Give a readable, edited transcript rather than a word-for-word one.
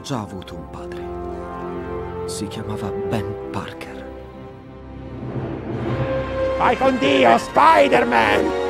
Ho già avuto un padre. Si chiamava Ben Parker. Vai con Dio, Spider-Man!